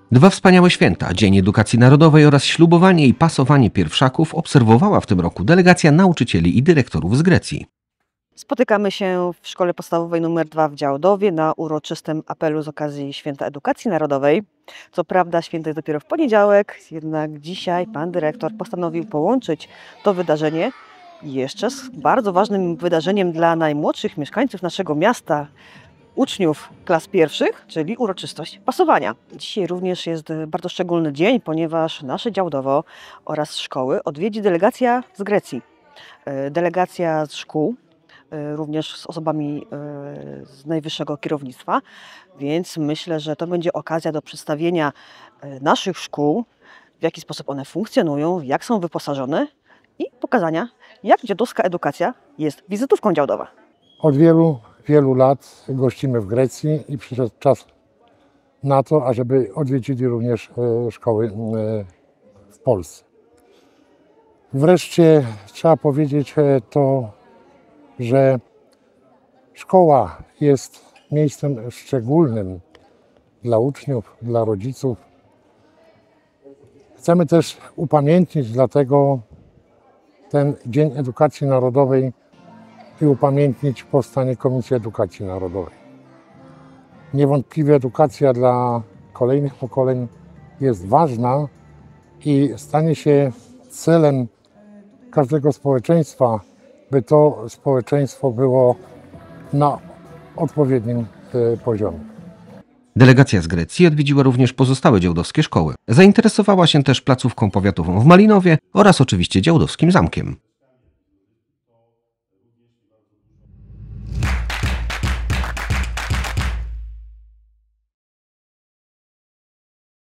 Dwa wspaniałe święta, Dzień Edukacji Narodowej oraz ślubowanie i pasowanie pierwszaków obserwowała w tym roku delegacja nauczycieli i dyrektorów z Grecji. Spotykamy się w Szkole Podstawowej nr 2 w Działdowie na uroczystym apelu z okazji Święta Edukacji Narodowej. Co prawda święto jest dopiero w poniedziałek, jednak dzisiaj pan dyrektor postanowił połączyć to wydarzenie jeszcze z bardzo ważnym wydarzeniem dla najmłodszych mieszkańców naszego miasta, uczniów klas pierwszych, czyli uroczystość pasowania. Dzisiaj również jest bardzo szczególny dzień, ponieważ nasze Działdowo oraz szkoły odwiedzi delegacja z Grecji. Delegacja z szkół, również z osobami z najwyższego kierownictwa, więc myślę, że to będzie okazja do przedstawienia naszych szkół, w jaki sposób one funkcjonują, jak są wyposażone i pokazania, jak dziadowska edukacja jest wizytówką Działdowa. Od wielu lat gościmy w Grecji i przyszedł czas na to, ażeby odwiedzili również szkoły w Polsce. Wreszcie trzeba powiedzieć to, że szkoła jest miejscem szczególnym dla uczniów, dla rodziców. Chcemy też upamiętnić dlatego ten Dzień Edukacji Narodowej i upamiętnić powstanie Komisji Edukacji Narodowej. Niewątpliwie edukacja dla kolejnych pokoleń jest ważna i stanie się celem każdego społeczeństwa, by to społeczeństwo było na odpowiednim poziomie. Delegacja z Grecji odwiedziła również pozostałe działdowskie szkoły. Zainteresowała się też placówką powiatową w Malinowie oraz oczywiście działdowskim zamkiem.